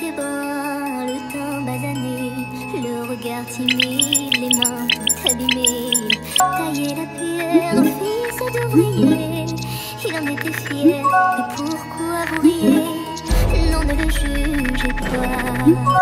était bon, le temps basané, le regard timide, les mains toutes abîmées. Tailler la pierre, fils d'ouvrier, il en était fier. Mais pourquoi vous riez? Non, ne le jugez pas.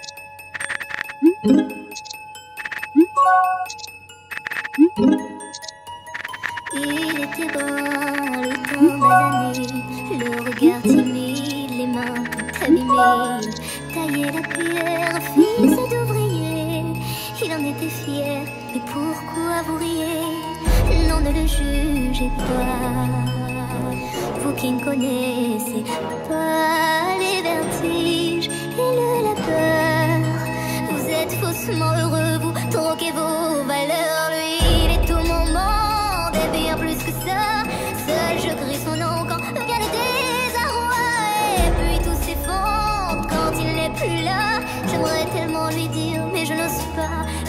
Il était bon, le temps basané, le regard timide, les mains toutes abîmées. Tailler la pierre, fils d'ouvrier, il en était fier. Mais pourquoi vous riez? Non, ne le jugez pas. Vous qui ne connaissez pas les vertiges et la peur, vous êtes faussement heureux, vous troquez vos valeurs. Lui, il est tout mon monde et bien plus que ça. Seul je crie son nom quand vient le désarroi. Et puis tout s'effondre quand il n'est plus là. J'aimerais tellement lui dire mais je n'ose pas.